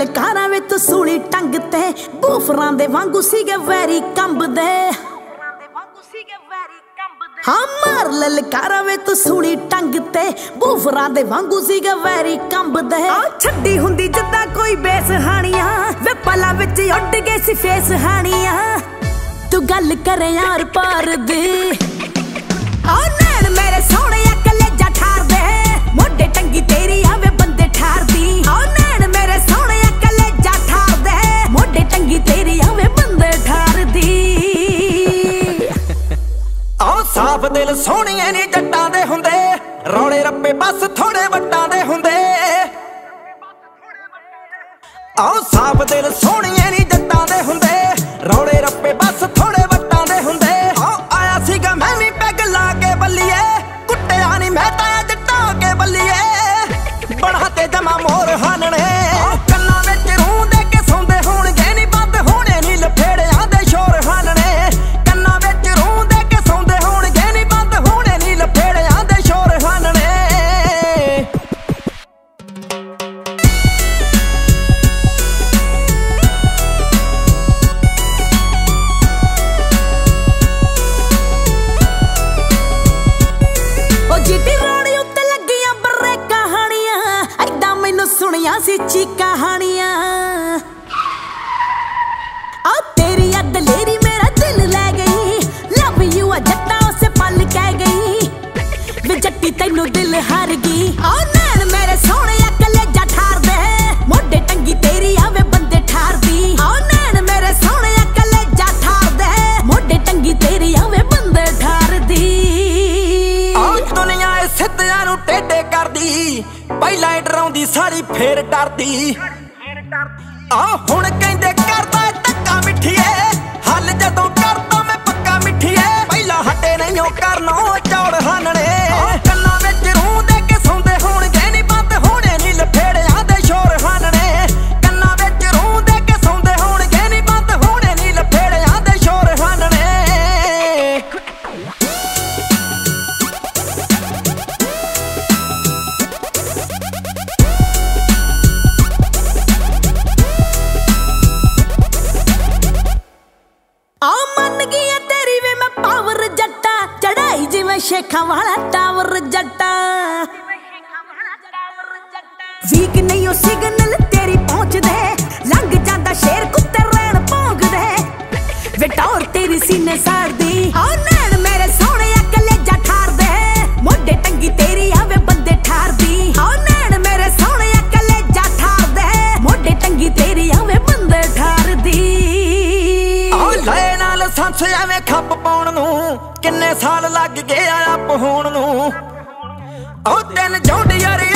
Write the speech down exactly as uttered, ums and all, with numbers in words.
ਲਲਕਾਰਾਂ ਵੇ ਤੂੰ ਸੂਲੀ ਟੰਗ ਤੇ ਬੂਫਰਾਂ ਦੇ ਵਾਂਗੂ ਸੀਗੇ ਵੈਰੀ ਕੰਬਦੇ ਹਾਂ ਮਾਰ ਲਲਕਾਰਾਂ ਵੇ ਤੂੰ ਸੂਲੀ ਟੰਗ ਤੇ ਬੂਫਰਾਂ ਦੇ ਵਾਂਗੂ ਸੀਗੇ ਵੈਰੀ ਕੰਬਦੇ ਆ ਛੱਡੀ ਹੁੰਦੀ ਜਿੱਦਾਂ ਕੋਈ ਬੇਸ ਹਾਣੀਆਂ ਵੇ ਪਲਾਂ ਵਿੱਚ ਉੱਡ ਗਏ ਸੀ ਫੇਸ ਹਾਣੀਆਂ ਤੂੰ ਗੱਲ ਕਰੇ ਯਾਰ ਪਾਰ ਦੀ ਆ ਨੈਣ ਮੇਰੇ ਸੋਹਣਿਆ ਕਲੇਜਾ ਠਾਰਦੇ ਮੋਢੇ ਟੰਗੀ ਤੇਰੀ ਆਵੇ ਬੰਦੇ ਠਾਰਦੀ ਆ ਨੈਣ ਮੇਰੇ ਸੋਹਣਿਆ ਕਲੇਜਾ ਠਾਰਦੇ ਮੋਢੇ ਟੰਗੀ ਤੇਰੀ ਆਵੇ ਬੰਦੇ ਠਾਰਦੀ ਆ ਸਾਫ ਦਿਲ ਸੋਹਣੀਏ ਨੀ ਜੱਟਾਂ ਦੇ ਹੁੰਦੇ ਰੌਲੇ ਰੱਪੇ ਬਸ ਥੋੜੇ ਵੱਟਾਂ ਦੇ ਹੁੰਦੇ ਆ ਸਾਫ ਦਿਲ ਸੋਹਣੀਏ ਨੀ ਜੱਟਾਂ ਦੇ ਹੁੰਦੇ ਰੌਲੇ ਰੱਪੇ ਬਸ ਥੋੜੇ ਵੱਟਾਂ ਦੇ ਹੁੰਦੇ ਆ ਆਇਆ ਸੀਗਾ ਮੈਂ ਵੀ ਪੈਗ ਲਾ ਕੇ ਬੱਲੀਏ ਕੁੱਟਿਆ ਨੀ ਮੈਂ ਤਾਂ ਜੱਟਾਂ ਕੇ ਬੱਲੀਏ ਬਣਾ ਤੇ ਜਮਾ ਮੋਰ ਹਾਨਣੇ ਕੰਨਾਂ ਵਿੱਚ ਰੂੰ ਦੇ ਕੇ ਸੌਂਦੇ ਹੋਣਗੇ ਨੀ ਬੰਦ ਹੋਣੇ ਨੀ ਲਫੇੜਿਆਂ ਦੇ ਸ਼ੋਰ ਹਾਨਣੇ ਕੰਨਾਂ ਵਿੱਚ ਰੂੰ ਦੇ ਕੇ ਸੌਂਦੇ ਹੋਣਗੇ ਨੀ ਬੰਦ ਹੋਣੇ ਨੀ ਲਫੇੜਿਆਂ ਦੇ ਸ਼ੋਰ ਹਾਨਣੇ ਸੁਣੀਆਂ ਸੀ ਚੀਕਾਂ ਹਾਣੀਆਂ ਆ ਤੇਰੀ ਅੱਡ ਲੇਰੀ ਮੇਰਾ ਦਿਲ ਲੈ ਗਈ ਲਵ ਯੂ ਆ ਜੱਟਾ ਉਸੇ ਪਲ ਕਹਿ ਗਈ ਵੇ ਜੱਟੀ ਤੈਨੂੰ ਦਿਲ ਹਾਰ ਗਈ ਆ ਨੈਣ ਮੇਰੇ ਸੋਹਣਿਆ ਕਲੇਜਾ ਠਾਰਦੇ ਮੋਢੇ ਟੰਗੀ ਤੇਰੀ ਆਵੇ ਬੰਦੇ ਠਾਰਦੀ ਆ ਨੈਣ ਮੇਰੇ ਸੋਹਣਿਆ ਕਲੇਜਾ ਠਾਰਦੇ ਮੋਢੇ ਟੰਗੀ ਤੇਰੀ ਆਵੇ ਬੰਦੇ ਠਾਰਦੀ ਆ ਦੁਨੀਆ ਇਹ ਸਿੱਧਿਆਂ ਨੂੰ ਟੇਢੇ ਕਰਦੀ ਪਹਿਲਾਂ ਡਰਾਉਂਦੀ ਸਾਰੀ ਫੇਰ ਡਰਦੀ ਆ ਹੁਣ ਕਹਿੰਦੇ ਕਰਦਾ ਧੱਕਾ ਮਿੱਠੀਏ ਹੱਲ ਜਦੋਂ ਕਰਦਾ ਮੈਂ ਪੱਕਾ ਮਿੱਠੀਏ ਪਹਿਲਾਂ ਹੱਟੇ ਨਹੀਂ ਉਹ ਕਰਨੋਂ ਚੌੜ ਹਾਨਣੇ ਕੰਨਾਂ ਵਿੱਚ ਰੂੰ ਦੇ ਕੇ ਸੌਂਦੇ ਹੋਣਗੇ ਨੀ ਬੰਦ ਹੋਣੇ ਨੀ ਲਫੇੜਿਆਂ ਦੇ ਸ਼ੋਰ ਹਾਨਣੇ ਕੰਨਾਂ ਵਿੱਚ ਰੂੰ ਦੇ ਕੇ ਸੌਂਦੇ ਹੋਣਗੇ ਨੀ ਬੰਦ ਹੋਣੇ ਨੀ ਲਫੇੜਿਆਂ ਦੇ ਸ਼ੋਰ ਹਾਨਣੇ ਸ਼ੇਖਾਂ ਵਾਲਾ ਟਾਵਰ ਜੱਟਾ ਵੀਕ ਨਹੀਂ ਉਹ ਸਿਗਨਲ ਤੇਰੀ ਪਹੁੰਚਦੇ ਲੰਘ ਜਾਂਦਾ ਸ਼ੇਰ ਕੁੱਤੇ ਰਹਿਣ ਭੌਂਕਦੇ ਵੇ ਟੌਰ ਤੇਰੀ ਸੀਨੇ ਸਾੜਦੀ ਆ ਨੈਣ ਮੇਰੇ ਸੋਹਣਿਆ ਕਲੇਜਾ ਠਾਰਦੇ ਮੋਢੇ ਟੰਗੀ ਤੇਰੀ ਆਵੇ ਬੰਦੇ ਠਾਰਦੀ ਆ ਨੈਣ ਮੇਰੇ ਸੋਹਣਿਆ ਕਲੇਜਾ ਠਾਰਦੇ ਮੋਢੇ ਟੰਗੀ ਤੇਰੀ ਆਵੇ ਬੰਦੇ ਠਾਰਦੀ ਆ ਲੈ ਨਾਲ ਸੰਸ ਐਵੇਂ ਖੱਪ ਪਾਉਣ ਨੂੰ ਕਿੰਨੇ ਸਾਲ ਲੱਗ ਗਏ ਆਪ ਹੋਣ ਨੂੰ ਉਹ ਦਿਨ ਜੋੜ ਯਾਰ